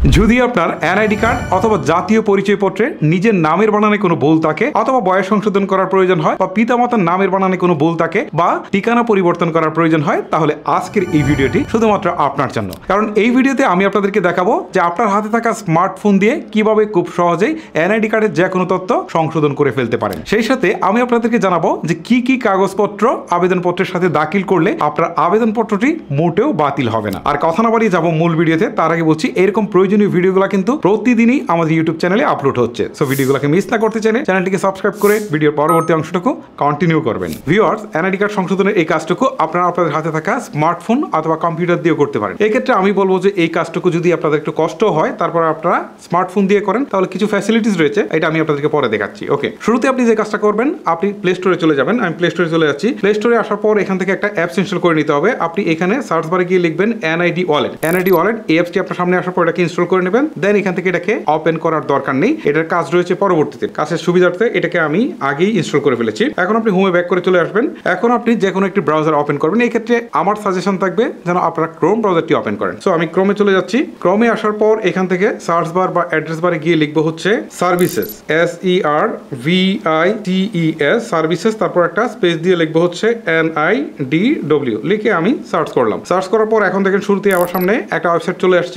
যদি আপনার NID card অথবা জাতীয় পরিচয়পত্রে নিজের নামের বানানে কোনো ভুল থাকে অথবা বয়স সংশোধন করার প্রয়োজন হয় বা পিতামাতার নামের বানানে কোনো ভুল থাকে বা ঠিকানা পরিবর্তন করার প্রয়োজন হয় তাহলে আজকের এই ভিডিওটি শুধুমাত্র আপনার জন্য। কারণ এই ভিডিওতে আমি আপনাদেরকে দেখাবো যে আপনার হাতে থাকা স্মার্টফোন দিয়ে কিভাবে খুব সহজেই এনআইডি কার্ডের যে কোনো তথ্য সংশোধন করে ফেলতে পারেন। সেই সাথে আমি আপনাদেরকে জানাবো যে কি কি কাগজপত্র আবেদনপত্রের সাথে দাখিল করলে আপনার আবেদনপত্রটি মোটেও বাতিল হবে না। আর কথা না বাড়িয়ে যাবো মূল ভিডিওতে। তার আগে বলছি এরকম প্রয়োজনীয় ভিডিওগুলো কিন্তু প্রতিদিনই আমাদের ইউটিউব চ্যানেলে আপলোড হচ্ছে। সো ভিডিওগুলোকে মিস না করতে চাইলে চ্যানেলটিকে সাবস্ক্রাইব করে ভিডিওর পরবর্তী অংশটুকু কন্টিনিউ করবেন। ভিউয়ার্স, এনআইডি কার্ড সংশোধনের এই কাজটুকু আপনারা আপনাদের হাতে থাকা স্মার্টফোন অথবা কম্পিউটার দিয়েও করতে পারেন। এই ক্ষেত্রে আমি বলবো যে এই কাজটুকু যদি আপনাদের একটু কষ্ট হয় তারপর আপনারা স্মার্টফোন দিয়ে করেন তাহলে কিছু ফ্যাসিলিটিস রয়েছে, এটা আমি আপনাদেরকে পরে দেখাচ্ছি। ওকে, শুরুতে আপনি যে কাজটা করবেন আপনি প্লে স্টোরে চলে যাবেন। আমি প্লে স্টোরে চলে যাচ্ছি। প্লে স্টোরে আসার পর এখান থেকে একটা অ্যাপস ইনস্টল করে নিতে হবে। আপনি এখানে সার্চ বারে গিয়ে লিখবেন এনআইডি ওয়ালেট। এনআইডি ওয়ালেট এই অ্যাপসটি আপনার সামনে আসার পর এটাকে ইনস্টল করে নেবেন। দেন এখান থেকে এটাকে ওপেন করার দরকার নেই, এটার কাজ রয়েছে পরবর্তীতে। কাজের সুবিধার্থে এটাকে আমি আগেই ইনস্টল করে ফেলেছি। এখন আপনি হোমে ব্যাক করে চলে আসবেন। এখন আপনি যে কোনো একটি ব্রাউজার ওপেন করবেন। এই ক্ষেত্রে আমার সাজেশন থাকবে যেন আপনারা ক্রোম ব্রাউজারটি ওপেন করেন। সো আমি ক্রোমে চলে যাচ্ছি। ক্রোমে আসার পর এখান থেকে সার্চ বার বা অ্যাড্রেস বারে গিয়ে লিখবো হচ্ছে সার্ভিসেস, SERVITES সার্ভিসেস, তারপর একটা স্পেস দিয়ে লিখবো হচ্ছে NIDW লিখে আমি সার্চ করলাম। সার্চ করার পর এখন দেখেন শুরুতে আমার সামনে একটা ওয়েবসাইট চলে আসছে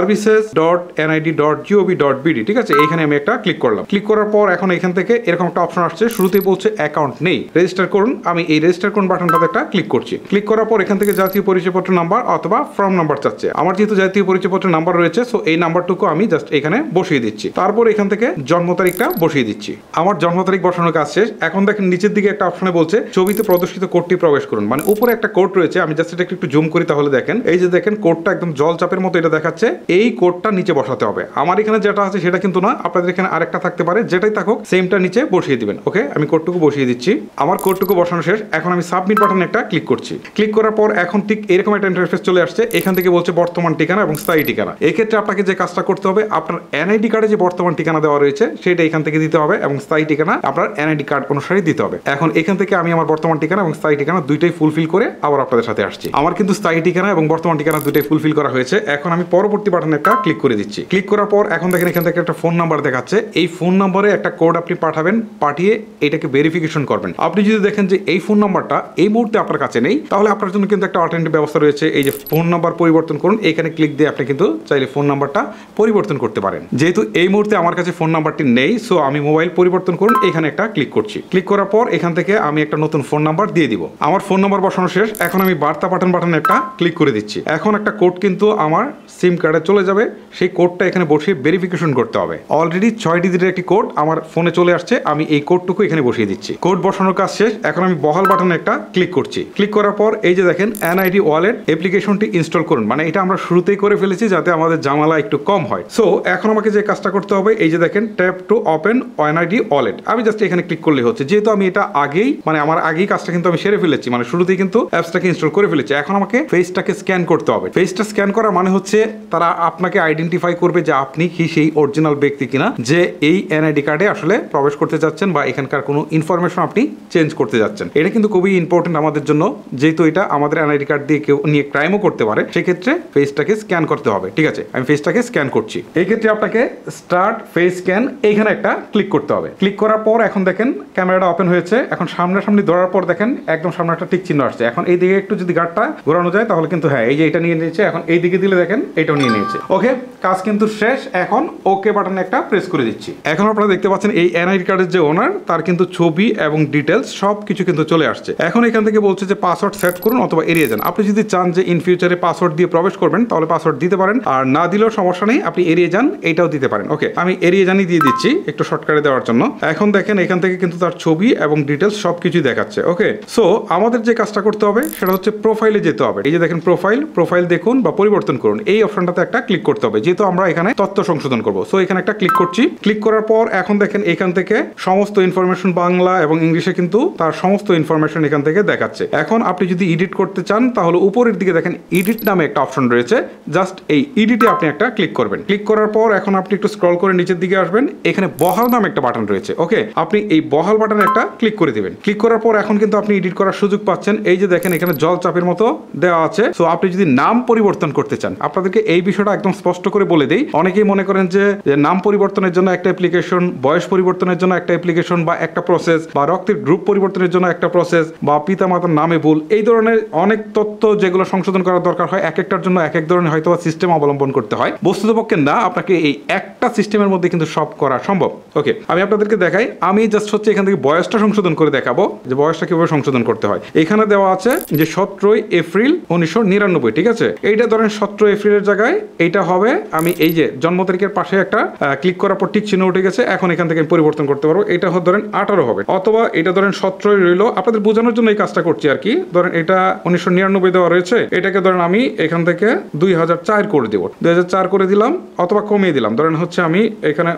services.nid.gov.bd। ঠিক আছে, এইখানে আমি একটা ক্লিক করলাম। ক্লিক করার পর এখন এখান থেকে এরকম একটা অপশন আসছে, শুরুতেই বলছে অ্যাকাউন্ট নেই, রেজিস্টার করুন। আমি এই রেজিস্টার করুন বাটনটাতে একটা ক্লিক করছি। ক্লিক করার পর এখান থেকে জাতীয় পরিচয়পত্র নাম্বার অথবা ফর্ম নাম্বার চাচ্ছে। আমার যেহেতু জাতীয় পরিচয়পত্র নাম্বার রয়েছে সো এই নাম্বারটুকু আমি জাস্ট এখানে বসিয়ে দিচ্ছি। তারপর এখান থেকে জন্ম তারিখটা বসিয়ে দিচ্ছি। আমার জন্ম তারিখ বসানোর কাজ শেষ। এখন দেখেন নিচের দিকে একটা অপশনে বলছে ছবিতে প্রদর্শিত কোডটি প্রবেশ করুন, মানে উপরে একটা কোড রয়েছে। আমি জাস্ট এটা একটু জুম করি তাহলে দেখেন, এই যে দেখেন কোডটা একদম জল চাপের মতো এটা দেখাচ্ছে। এই কোডটা নিচে বসাতে হবে। আমার এখানে যেটা আছে সেটা কিন্তু না, আপনাদের এখানে আরেকটা থাকতে পারে, যেটাই থাকুক সেমটা নিচে বসিয়ে দিবেন। ওকে, আমি কোডটুকু বসিয়ে দিচ্ছি। আমার কোডটুকু বসানো শেষ। এখন আমি সাবমিট বাটনে একটা ক্লিক করছি। ক্লিক করার পর এখন ঠিক এরকম একটা ইন্টারফেস চলে আসছে। এখান থেকে বলছে বর্তমান ঠিকানা এবং স্থায়ী ঠিকানা। এই ক্ষেত্রে আপনাকে যে কাজটা করতে হবে, আপনার এনআইডি কার্ডে যে বর্তমান ঠিকানা দেওয়া রয়েছে সেটা এখান থেকে দিতে হবে এবং স্থায়ী ঠিকানা আপনার এনআইডি কার্ড অনুসারে দিতে হবে। এখন এখান থেকে আমি আমার বর্তমান ঠিকানা এবং স্থায়ী ঠিকানা দুইটাই ফুলফিল করে আবার আপনাদের সাথে আসছি। আমার কিন্তু স্থায়ী ঠিকানা এবং বর্তমান ঠিকানা দুইটাই ফুলফিল করা হয়েছে। এখন আমি পরবর্তী বাটনে একটা ক্লিক করে দিচ্ছি। ক্লিক করার পর এখন দেখেন এখান থেকে একটা ফোন নাম্বার দেখাচ্ছে। এই ফোন নম্বরে একটা কোড আপনি পাঠাবেন, পাঠিয়ে এটাকে ভেরিফিকেশন করবেন। আপনি যদি দেখেন যে এই ফোন নাম্বারটা এই মুহূর্তে আপনার কাছে নেই তাহলে আপনার জন্য কিন্তু একটা অল্টারনেটিভ ব্যবস্থা রয়েছে। এই যে ফোন নাম্বার পরিবর্তন করুন, এখানে ক্লিক দিয়ে আপনি কিন্তু চাইলে ফোন নাম্বারটা পরিবর্তন করতে পারেন। যেহেতু এই মুহূর্তে আমার কাছে ফোন নাম্বারটি নেই সো আমি মোবাইল পরিবর্তন করুন এখানে একটা ক্লিক করছি। ক্লিক করার পর এখান থেকে আমি একটা নতুন ফোন নাম্বার দিয়ে দিব। আমার ফোন নাম্বার বসানো শেষ। এখন আমি বার্তা পাঠান বাটনে একটা ক্লিক করে দিচ্ছি। এখন একটা কোড কিন্তু আমার সিম কার্ডে চলে যাবে, সেই কোডটা এখানে বসিয়ে ভেরিফিকেশন করতে হবে। অলরেডি 6 ডিজিটের একটি কোড আমার ফোনে চলে আসছে, আমি এই কোডটুকু এখানে বসিয়ে দিচ্ছি। কোড বসানোর কাজ শেষ। এখন আমি বহাল বাটনে একটা ক্লিক করছি। ক্লিক করার পর এই যে দেখেন এনআইডি ওয়ালেট অ্যাপ্লিকেশনটি ইনস্টল করুন, মানে এটা আমরা শুরুতেই করে ফেলেছি যাতে আমাদের ঝামেলা একটু কম হয়। সো এখন আমাকে যে কাজটা করতে হবে, এই যে দেখেন tap to open NID wallet, আমি জাস্ট এখানে ক্লিক করলে হচ্ছে। যেহেতু আমি এটা আগেই মানে আমার আগেই কাজটা কিন্তু আমি সেরে ফেলেছি, মানে শুরুতেই কিন্তু অ্যাপসটাকে ইনস্টল করে ফেলেছি। এখন আমাকে ফেসটাকে স্ক্যান করতে হবে। ফেসটা স্ক্যান করা মানে হচ্ছে তারা আপনাকে আইডেন্টিফাই করবে যে আপনি কি সেই অরিজিনাল ব্যক্তি কিনা যে এই এনআইডি কার্ডে আসলে প্রবেশ করতে যাচ্ছেন বা এখানকার কোনো ইনফরমেশন আপনি চেঞ্জ করতে যাচ্ছেন। এটা কিন্তু খুবই ইম্পর্টেন্ট আমাদের জন্য, যেহেতু এটা আমাদের এনআইডি কার্ড দিয়ে কেউ নিয়ে ক্রাইমও করতে পারে। সেক্ষেত্রে ফেসটাকে স্ক্যান করতে হবে। ঠিক আছে, আমি ফেসটাকে স্ক্যান করছি। এই ক্ষেত্রে আপনাকে স্টার্ট ফেস স্ক্যান এইখানে একটা ক্লিক করতে হবে। ক্লিক করার পর এখন দেখেন ক্যামেরাটা ওপেন হয়েছে। এখন সামনাসামনি ধরার পর দেখেন একদম সামনে একটা টিক চিহ্ন আসছে। এখন এই দিকে একটু যদি গার্ডটা ঘোরানো যায় তাহলে কিন্তু হ্যাঁ, এই যে এটা নিয়ে নিয়েছে। এখন এই দিকে দিলে দেখেন এটাও নিয়ে নিয়েছে। ওকে, কাজ কিন্তু শেষ। এখন ওকে বাটনে একটা প্রেস করে দিচ্ছি। এখন আপনারা দেখতে পাচ্ছেন এই এনআইডি কার্ডের যে ওনার তার কিন্তু ছবি এবং ডিটেলস সব কিছু কিন্তু চলে আসছে। এখন এখান থেকে বলছে যে পাসওয়ার্ড সেট করুন অথবা এড়িয়ে যান। আপনি যদি চান যে ইন ফিউচারে পাসওয়ার্ড দিয়ে প্রবেশ করবেন তাহলে পাসওয়ার্ড দিতে পারেন, আর না দিলেও সমস্যা নেই, আপনি এড়িয়ে যান এইটাও দিতে পারেন। ওকে, আমি এড়িয়ে জানই দিয়ে দিচ্ছি একটু শর্টকাটে দেওয়ার জন্য। এখন দেখেন এখান থেকে কিন্তু তার ছবি এবং ডিটেলস সবকিছুই দেখাচ্ছে। ওকে, সো আমাদের যে কাজটা করতে হবে সেটা হচ্ছে প্রোফাইলে যেতে হবে। এই যে দেখেন প্রোফাইল দেখুন বা পরিবর্তন করুন, এই অপশনটাতে একটা ক্লিক করতে হবে, যেহেতু আমরা এখানে তথ্য সংশোধন করব। সো এখানে একটা ক্লিক করছি। ক্লিক করার পর এখন দেখেন এখান থেকে সমস্ত ইনফরমেশন বাংলা এবং ইংলিশে কিন্তু তার সমস্ত ইনফরমেশন এখান থেকে দেখাচ্ছে। এখন আপনি যদি এডিট করতে চান তাহলে উপরের দিকে দেখেন এডিট নামে একটা অপশন রয়েছে, জাস্ট এই এডিটে আপনি একটা ক্লিক করবেন। ক্লিক করার পর এখন আপনি একটু স্ক্রল করে নিচের দিকে আসবেন, এখানে বহাল নামে একটা বাটন রয়েছে। ওকে, আপনি এই বহাল বাটনে একটা ক্লিক করে দিবেন। ক্লিক করার পর এখন কিন্তু আপনি এডিট করার সুযোগ পাচ্ছেন। এই যে দেখেন এখানে জল চাপের মতো দেওয়া আছে। সো আপনি যদি নাম পরিবর্তন করতে চান, আপনাদেরকে এই বিষয়টা একদম স্পষ্ট স্পষ্ট করে বলে দেই, অনেকেই মনে করেন যে নাম পরিবর্তনের জন্য একটা অ্যাপ্লিকেশন, বয়স পরিবর্তনের জন্য একটা অ্যাপ্লিকেশন বা একটা প্রসেস, বা রক্তের গ্রুপ পরিবর্তনের জন্য একটা প্রসেস, বা পিতামাতার নামে ভুল, এই ধরনের অনেক তথ্য যেগুলো সংশোধন করার দরকার হয়, এক একটার জন্য এক এক ধরনের হয়তো সিস্টেম অবলম্বন করতে হয়। বস্তুতপক্ষে না, আপনাকে এই একটা সিস্টেমের মধ্যে কিন্তু সব করা সম্ভব। ওকে, আমি আপনাদেরকে দেখাই। আমি জাস্ট হচ্ছে এখান থেকে বয়সটা সংশোধন করে দেখাবো যে বয়সটা কিভাবে সংশোধন করতে হয়। এখানে দেওয়া আছে যে 17 এপ্রিল 1999, ঠিক আছে। এইটা ধরেন 17 এপ্রিলের জায়গায় এইটা হবে, আমি এই যে জন্ম তারিখের পাশে একটা ক্লিক করার পর টিক চিহ্ন উঠে গেছে, এখন এখান থেকে পরিবর্তন করতে পারবো। এটা ধরেন 18 হবে, অথবা এটা ধরেন 17 রইল। আপনাদের বোঝানোর জন্য এই কাজটা করছি আর কি। ধরেন এটা 1999 দেওয়া রয়েছে, এটাকে ধরেন আমি এখান থেকে 2004 করে দেবো, 2004 করে দিলাম, অথবা কমিয়ে দিলাম, ধরেন হচ্ছে আমি এখানে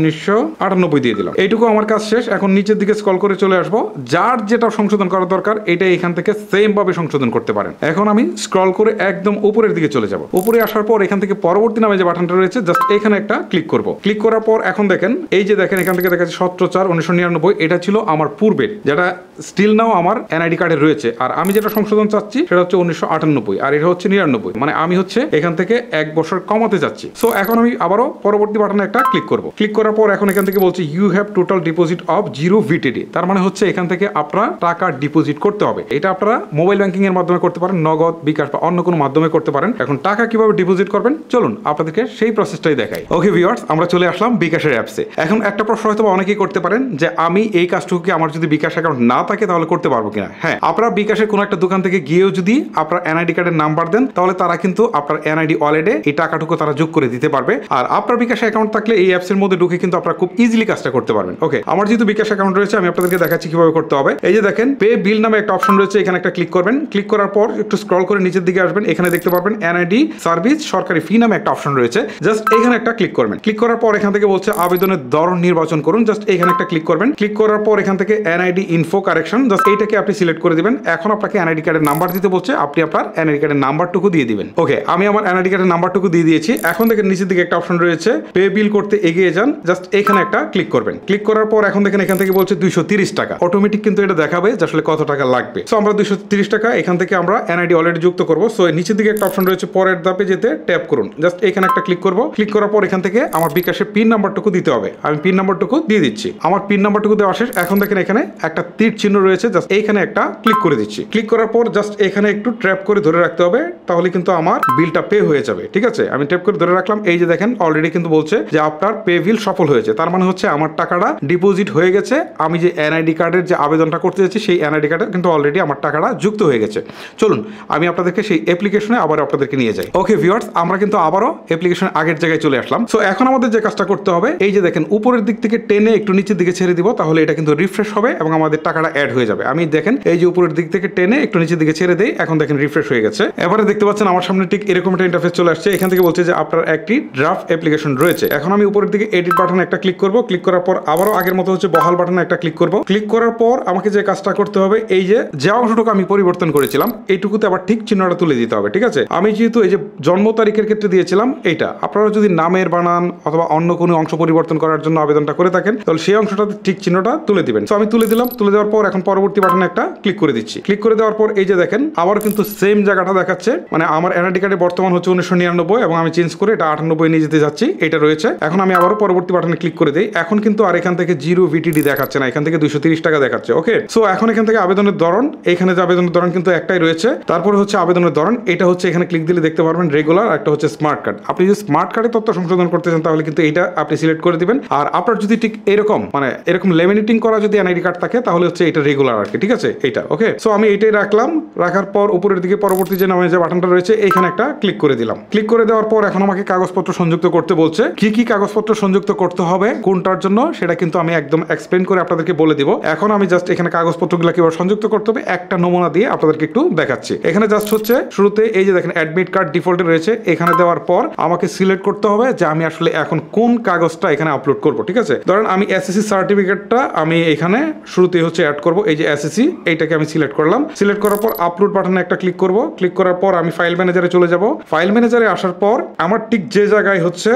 1998 দিয়ে দিলাম। এইটুকু আমার কাজ শেষ। এখন নিচের দিকে স্ক্রল করে চলে আসবো, যার যেটা সংশোধন করা দরকার এটা এখান থেকে সেম ভাবে সংশোধন করতে পারেন। এখন আমি স্ক্রল করে একদম উপরের দিকে চলে যাব। উপরে আসার পর এখান থেকে পরবর্তী নামে যে বাটনটা রয়েছে জাস্ট এখানে একটা ক্লিক করব। ক্লিক করার পর এখন দেখেন, এই যে দেখেন এখান থেকে দেখা যাচ্ছে 17/4/1999, এটা ছিল আমার পূর্বের, যেটা স্টিল নাও আমার এনআইডি কার্ডে রয়েছে। আর আমি যেটা সংশোধন চাচ্ছি সেটা হচ্ছে 1998, আর এটা হচ্ছে 99, মানে আমি হচ্ছে এখান থেকে 1 বছর কমাতে যাচ্ছি। সো এখন আমি আবারও পরবর্তী বাটনে একটা ক্লিক করব। ক্লিক করার পর এখন এখান থেকে বলছে you have total deposit of 0 VTD, তার মানে হচ্ছে এখান থেকে আপনারা টাকা ডিপোজিট করতে হবে। এটা আপনারা মোবাইল ব্যাংকিং এর মাধ্যমে করতে পারেন, নগদ, বিকাশ বা অন্য কোনো মাধ্যমে করতে পারেন। এখন টাকা কিভাবে ডিপোজিট করবেন চলুন আপনাদেরকে সেই প্রসেসটাই দেখাই। ওকে ভিউয়ার্স, আমরা চলে আসলাম বিকাশের অ্যাপসে। এখন একটা প্রশ্ন হয়তো অনেকেই করতে পারেন যে আমি এই কাজটুকু কি আমার যদি বিকাশ অ্যাকাউন্ট না থাকে তাহলে করতে পারবো কিনা। হ্যাঁ, আপনারা বিকাশের কোনো একটা দোকান থেকে গিয়েও যদি আপনার এনআইডি কার্ডের নাম্বার দেন তাহলে তারা কিন্তু আপনার এনআইডি ওয়ালেটে এই টাকাটুকু তারা যোগ করে দিতে পারবে। আর আপনার বিকাশ অ্যাকাউন্ট থাকলে এই অ্যাপসের মধ্যে ঢুকে কিন্তু আপনারা খুব ইজিলি কাজটা করতে পারবেন। ওকে, আমার যেহেতু বিকাশ অ্যাকাউন্ট রয়েছে আমি আপনাদেরকে দেখাচ্ছি কিভাবে করতে হবে। এই যে দেখেন পে বিল নামে একটা অপশন রয়েছে, এখানে একটা ক্লিক করবেন। ক্লিক করার পর একটু স্ক্রল করে নিচের দিকে আসবেন, এখানে দেখতে পারবেন এনআইডি সার্ভিস সরকারি ফি নামে একটা অপশন রয়েছে, জাস্ট এখানে একটা ক্লিক করবেন। ক্লিক করার পর এখান থেকে বলছে আবেদনের ধরন নির্বাচন করুন, জাস্ট এখানে একটা ক্লিক করবেন। ক্লিক করার পর এখান থেকে এনআইডি ইনফো কারেকশন, জাস্ট এইটাকে আপনি সিলেক্ট করে দিবেন। এখন আপনাকে এনআইডি কার্ডের নাম্বার দিতে বলছে, আপনি আপনার এনআইডি কার্ডের নাম্বারটুকু দিয়ে দিবেন। ওকে, আমি আমার এনআইডি কার্ডের নাম্বারটুকু দিয়ে দিয়েছি। এখন দেখেন নিচের দিকে একটা অপশন রয়েছে পে বিল করতে এগিয়ে যান, জাস্ট এখানে একটা ক্লিক করবেন। ক্লিক করার পর এখন দেখেন এখান থেকে বলছে 230 টাকা, অটোমেটিক কিন্তু এটা দেখাবে যে আসলে কত টাকা লাগবে। সো আমরা 230 টাকা এখান থেকে আমরা এনআইডি অলরেডি যুক্ত করব। সো নিচের দিকে একটা অপশন রয়েছে পরের ধাপে যেতে ট্যাপ করুন, জাস্ট এখানে একটা ক্লিক করব। ক্লিক করার পর এখান থেকে আমার বিকাশের পিন নাম্বারটুকু দিতে হবে, আমি পিন নাম্বারটুকু দিয়ে দিচ্ছি। আমার পিন নাম্বারটুকু দেওয়া শেষ। এখন দেখেন এখানে একটা তীর চিহ্ন রয়েছে, জাস্ট এইখানে একটা ক্লিক করে দিচ্ছি। ক্লিক করার পর জাস্ট এখানে একটু ট্র্যাপ করে ধরে রাখতে হবে, তাহলে কিন্তু আমার বিলটা পে হয়ে যাবে। ঠিক আছে, আমি ট্র্যাপ করে ধরে রাখলাম। এই যে দেখেন অলরেডি কিন্তু বলছে যে আপনার পে বিল সফল হয়েছে, তার মানে হচ্ছে আমার টাকাটা ডিপোজিট হয়ে গেছে। আমি যে এনআইডি কার্ডের যে আবেদনটা করতে যাচ্ছি সেই এনআইডি কার্ডে কিন্তু অলরেডি আমার টাকাটা যুক্ত হয়ে গেছে। চলুন আমি আপনাদেরকে সেই অ্যাপ্লিকেশনে আবার আপনাদেরকে নিয়ে যাই। ওকে ভিউয়ার্স, আমরা কিন্তু আবারও অ্যাপ্লিকেশন আগের জায়গায় চলে আসলাম। সো এখন আমাদের যে কাজটা করতে হবে, এই যে দেখেন উপরের দিক থেকে টেনে একটু নিচের দিকে ছেড়ে দিব, তাহলে এটা কিন্তু রিফ্রেশ হবে এবং আমাদের টাকাটা অ্যাড হয়ে যাবে। আমি দেখেন এই যে উপরের দিক থেকে টেনে একটু নিচের দিকে ছেড়ে দেই, এখন দেখেন রিফ্রেশ হয়ে গেছে। এবারে দেখতে পাচ্ছেন আমার সামনে ঠিক এরকম একটা ইন্টারফেস চলে আসছে। এখান থেকে বলছে যে আপনার একটি ড্রাফট অ্যাপ্লিকেশন রয়েছে। এখন আমি উপরের দিকে এডিট বাটনে একটা ক্লিক করব। ক্লিক করার পর আবারও আগের মতো হচ্ছে বহাল বাটনে একটা ক্লিক করব। ক্লিক করার পর আমাকে যে কাজটা করতে হবে, এই যে অংশটুকু আমি পরিবর্তন করেছিলাম এইটুকুতে আবার ঠিক চিহ্নটা তুলে দিতে হবে। ঠিক আছে, আমি যেহেতু এই যে জন্ম তারিখের ক্ষেত্রে দিয়েছিলাম এইটা, আপনারা যদি নামের বানান অথবা অন্য কোনো অংশ পরিবর্তন করার জন্য আবেদনটা করে থাকেন তাহলে সেই অংশটাতে ঠিক চিহ্নটা তুলে দিবেন। তো আমি তুলে দিলাম। তুলে দেওয়ার পর এখন পরবর্তী বাটনে একটা ক্লিক করে দিচ্ছি। ক্লিক করে দেওয়ার পর এই যে দেখেন আবার কিন্তু সেম জায়গাটা দেখাচ্ছে, মানে আমার এনআইডি কার্ডে বর্তমান হচ্ছে 1999 এবং আমি চেঞ্জ করে এটা 98 নিয়ে যেতে যাচ্ছি, এটা রয়েছে। এখন আমি আবারও পরবর্তী বাটনে ক্লিক করে দিই। এখন কিন্তু আর এখান থেকে 0 VTD দেখাচ্ছে না, এখান থেকে 230 টাকা দেখাচ্ছে। ওকে, সো এখন এখান থেকে আবেদনের ধরন, এখানে যে আবেদনের ধরন কিন্তু একটাই রয়েছে। তারপরে হচ্ছে আবেদনের ধরন, এটা হচ্ছে এখানে ক্লিক দিলে দেখতে পারবেন রেগুলার, একটা হচ্ছে স্মার্ট কার্ড। আপনি যদি স্মার্ট কার্ডে তথ্য সংশোধন করতে চান তাহলে কিন্তু এটা আপনি সিলেক্ট করে দিবেন। আর আপনার যদি ঠিক এরকম মানে এরকম লেমিনেটিং করা যদি এনআইডি কার্ড থাকে তাহলে হচ্ছে এটা রেগুলার আর কি। ঠিক আছে, এটা ওকে। সো আমি এটাই রাখলাম। রাখার পর উপরের দিকে পরবর্তী যে নামে যে বাটনটা রয়েছে এইখানে একটা ক্লিক করে দিলাম। ক্লিক করে দেওয়ার পর এখন আমাকে কাগজপত্র সংযুক্ত করতে বলছে। কি কি কাগজপত্র সংযুক্ত করতে হবে কোনটার জন্য সেটা কিন্তু আমি একদম এক্সপ্লেন করে আপনাদেরকে বলে দিব। এখন আমি জাস্ট এখানে কাগজপত্রগুলো কিভাবে সংযুক্ত করতে হবে একটা নমুনা দিয়ে আপনাদেরকে একটু দেখাচ্ছি। এখানে জাস্ট হচ্ছে শুরুতে এই যে দেখেন অ্যাডমিট কার্ড ডিফল্টে রয়েছে, এখানে দেওয়ার পর আমাকে সিলেক্ট করতে হবে যে আমি আসলে এখন কোন কাগজটা এখানে আপলোড করব। ঠিক আছে, ধরেন আমি এসএসসি সার্টিফিকেটটা আমি এখানে শুরুতেই হচ্ছে অ্যাড করব। এই যে এসএসসি এইটাকে আমি সিলেক্ট করলাম। সিলেক্ট করার পর আপলোড বাটনে একটা ক্লিক করব। ক্লিক করার পর আমি ফাইল ম্যানেজারে চলে যাব। ফাইল ম্যানেজারে আসার পর আমার ঠিক যে জায়গায় হচ্ছে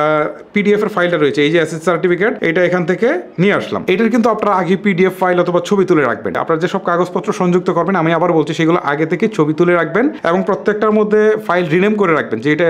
পিডিএফ এর ফাইলটা রয়েছে, এই যে এসএসসি সার্টিফিকেট, এটা এখান থেকে নিয়ে আসলাম। এটার কিন্তু আপনারা আগে পিডিএফ ফাইল অথবা ছবি তুলে রাখবেন। আপনারা যেসব কাগজপত্র সংযুক্ত করবেন আমি আবার বলছি সেগুলো আগে থেকে ছবি তুলে রাখবেন এবং প্রত্যেকটার মধ্যে ফাইল রিনেম করে রাখবেন যে এটা এসএসসি সার্টিফিকেট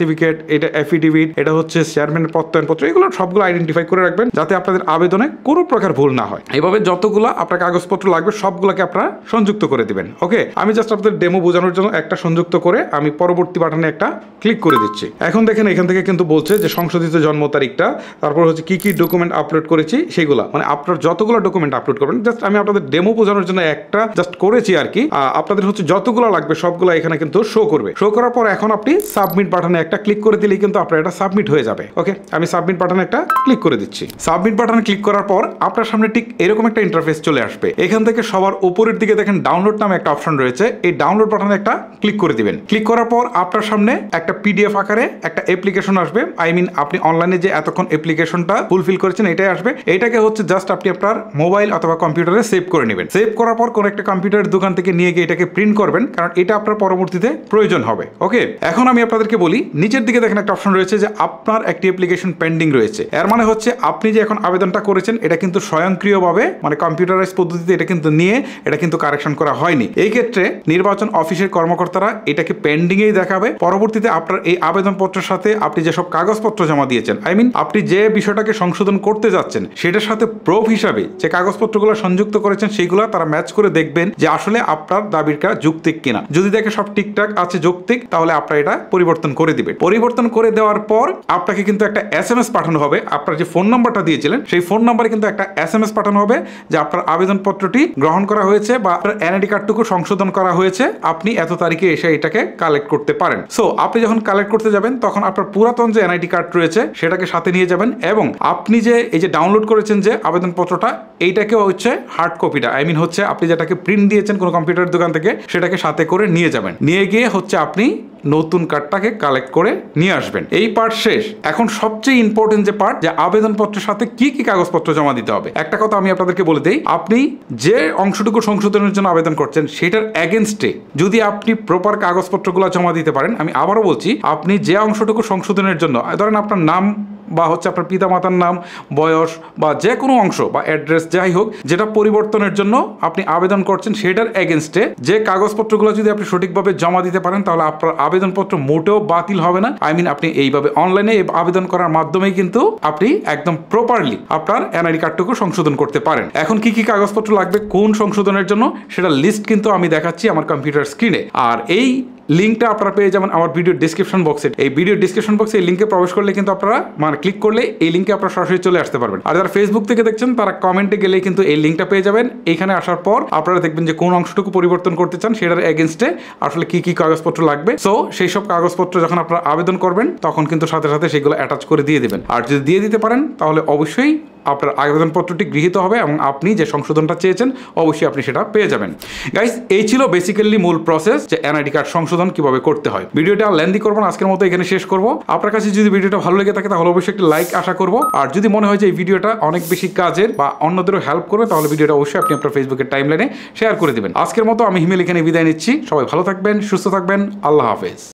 সার্টিফিকেট, এটা এফিডেভিট, এটা হচ্ছে চেয়ারম্যানের প্রত্যয়নপত্র, এগুলো সবগুলো আইডেন্টিফাই করে রাখবেন যাতে আপনাদের আবেদনে কোনো প্রকার ভুল না হয়। এভাবে যতগুলো আপনার কাগজপত্র লাগবে সবগুলোকে আপনারা সংযুক্ত করে দিবেন। ওকে, আমি জাস্ট আপনাদের ডেমো বোঝানোর জন্য একটা সংযুক্ত করে আমি পরবর্তী বাটনে একটা ক্লিক করে দিচ্ছি। এখন দেখেন এখান থেকে কিন্তু বলছে যে সংশোধিত জন্ম তারিখটা, তারপর হচ্ছে কি কি ডকুমেন্ট আপলোড করেছি সেগুলো, মানে আপনার যতগুলো ডকুমেন্ট আপলোড করবেন, জাস্ট আমি আপনাদের ডেমো বোঝানোর জন্য একটা জাস্ট করেছি আর কি। আপনাদের হচ্ছে যতগুলো লাগবে সবগুলো এখানে কিন্তু শো করবে। শো করার পর এখন আপনি সাবমিট বাটনে একটা ক্লিক করে দিলেই কিন্তু আপনার এটা সাবমিট হয়ে যাবে। ওকে, আমি সাবমিট বাটনে একটা ক্লিক করে দিচ্ছি। সাবমিট বাটনে ক্লিক করার পর আপনার সামনে ঠিক এরকম একটা ইন্টারফেস চলে আসবে। এখান থেকে সবার উপরের দিকে দেখেন ডাউনলোড নামে একটা অপশন রয়েছে, এই ডাউনলোড বাটনে একটা ক্লিক করে দিবেন। ক্লিক করার পর আপনার সামনে একটা পিডিএফ আকারে একটা অ্যাপ্লিকেশন আসবে, আই মিন আপনি অনলাইনে যে এতক্ষণ অ্যাপ্লিকেশনটা ফুলফিল করেছেন এটাই আসবে। এটাকে হচ্ছে জাস্ট আপনি আপনার মোবাইল অথবা কম্পিউটারে সেভ করে নেবেন। সেভ করার পর কোন একটা কম্পিউটারের দোকান থেকে নিয়ে গিয়ে এটাকে প্রিন্ট করবেন, কারণ এটা আপনার পরবর্তীতে প্রয়োজন হবে। ওকে, এখন আমি আপনাদেরকে বলি, নিচের দিকে দেখেন একটা অপশন রয়েছে যে আপনার একটি অ্যাপ্লিকেশন পেন্ডিং রয়েছে। এর মানে হচ্ছে আপনি যে এখন আবেদনটা করেছেন এটা কিন্তু স্বয়ংক্রিয়ভাবে, মানে কম্পিউটারাইজ পদ্ধতিতে এটা কিন্তু নিয়ে এটা কিন্তু কারেকশন করা হয়নি। এই ক্ষেত্রে নির্বাচন অফিসের কর্মকর্তারা এটাকে পেন্ডিংয়েই দেখাবে। পরবর্তীতে আপনার এই আবেদনপত্রের সাথে আপনি যেসব কাগজপত্র জমা দিয়েছেন, আই মিন আপনি যে বিষয়টাকে সংশোধন করতে যাচ্ছেন সেটার সাথে প্রুফ হিসাবে যে কাগজপত্রগুলো সংযুক্ত করেছেন সেগুলো তারা ম্যাচ করে দেখবেন যে আসলে আপনার দাবিটা যৌক্তিক কিনা। যদি দেখে সব ঠিকঠাক আছে, যৌক্তিক, তাহলে আপনার এটা পরিবর্তন করে দিবেন। পরিবর্তন করে দেওয়ার পর আপনাকে কিন্তু একটা SMS পাঠানো হবে। আপনার যে ফোন নাম্বারটা দিয়েছিলেন সেই ফোন নাম্বারে কিন্তু একটা SMS পাঠানো হবে যে আপনার আবেদনপত্রটি গ্রহণ করা হয়েছে বা আপনার এনআইডি কার্ডটুকু সংশোধন করা হয়েছে, আপনি এত তারিখে এসে এটাকে কালেক্ট করতে পারেন। সো আপনি যখন কালেক্ট করতে যাবেন তখন আপনার পুরাতন যে এনআইডি কার্ড রয়েছে সেটাকে সাথে নিয়ে যাবেন, এবং আপনি যে এই যে ডাউনলোড করেছেন যে আবেদনপত্রটা, এইটাকে হচ্ছে হার্ড কপিটা, আই মিন হচ্ছে আপনি যেটাকে প্রিন্ট দিয়েছেন কোনো কম্পিউটার দোকান থেকে, সেটাকে সাথে করে নিয়ে যাবেন। নিয়ে গিয়ে হচ্ছে আপনি নতুন কার্ডটাকে কালেক্ট করে নিয়ে আসবেন। এই পার্ট শেষ। এখন সবচেয়ে ইম্পর্টেন্ট যে পার্ট, যে আবেদনপত্রের সাথে কি কি কাগজপত্র জমা দিতে হবে। একটা কথা আমি আপনাদেরকে বলে দেই, আপনি যে অংশটুকু সংশোধনের জন্য আবেদন করছেন সেটার এগেনস্টে যদি আপনি প্রপার কাগজপত্রগুলো জমা দিতে পারেন, আমি আবারও বলছি, আপনি যে অংশটুকু সংশোধনের জন্য, ধরেন আপনার নাম বা হচ্ছে আপনার পিতামাতার নাম, বয়স বা যে কোনো অংশ বা অ্যাড্রেস যাই হোক, যেটা পরিবর্তনের জন্য আপনি আবেদন করছেন সেটার এগেনস্টে যে কাগজপত্রগুলো যদি আপনি সঠিকভাবে জমা দিতে পারেন তাহলে আপনার আবেদনপত্র মোটেও বাতিল হবে না। আই মিন আপনি এইভাবে অনলাইনে আবেদন করার মাধ্যমেই কিন্তু আপনি একদম প্রপারলি আপনার এনআইডি কার্ডটুকু সংশোধন করতে পারেন। এখন কি কি কাগজপত্র লাগবে কোন সংশোধনের জন্য সেটা লিস্ট কিন্তু আমি দেখাচ্ছি আমার কম্পিউটার স্ক্রিনে, আর এই লিঙ্কটা আপনারা পেয়ে যাবেন আমার ভিডিও ডিসক্রিপশন বক্সে। এই ভিডিও ডিসক্রিপশন বক্সে এই লিঙ্কে প্রবেশ করলে কিন্তু আপনারা মানে ক্লিক করলে এই লিঙ্কে আপনারা সরাসরি চলে আসতে পারবেন। আর যারা ফেসবুক থেকে দেখছেন তারা কমেন্টে গেলেই কিন্তু এই লিঙ্কটা পেয়ে যাবেন। এইখানে আসার পর আপনারা দেখবেন যে কোন অংশটুকু পরিবর্তন করতে চান সেটার এগেনস্টে আসলে কি কি কাগজপত্র লাগবে। সো সেই সব কাগজপত্র যখন আপনারা আবেদন করবেন তখন কিন্তু সাথে সাথে সেগুলো অ্যাটাচ করে দিয়ে দেবেন। আর যদি দিয়ে দিতে পারেন তাহলে অবশ্যই আপনার আবেদনপত্রটি গৃহীত হবে এবং আপনি যে সংশোধনটা চেয়েছেন অবশ্যই আপনি সেটা পেয়ে যাবেন। গাইস, এই ছিল বেসিক্যালি মূল প্রসেস যে এনআইডি কার্ড সংশোধন কিভাবে করতে হয়। ভিডিওটা লেন্দি করব না, আজকের মতো এখানে শেষ করব। আপনার কাছে যদি ভিডিওটা ভালো লেগে থাকে তাহলে অবশ্যই একটি লাইক আশা করব। আর যদি মনে হয় যে এই ভিডিওটা অনেক বেশি কাজের বা অন্যদেরও হেল্প করবে তাহলে ভিডিওটা অবশ্যই আপনি আপনার ফেসবুকের টাইমলাইনে শেয়ার করে দেবেন। আজকের মতো আমি হিমেল এখানে বিদায় নিচ্ছি। সবাই ভালো থাকবেন, সুস্থ থাকবেন। আল্লাহ হাফেজ।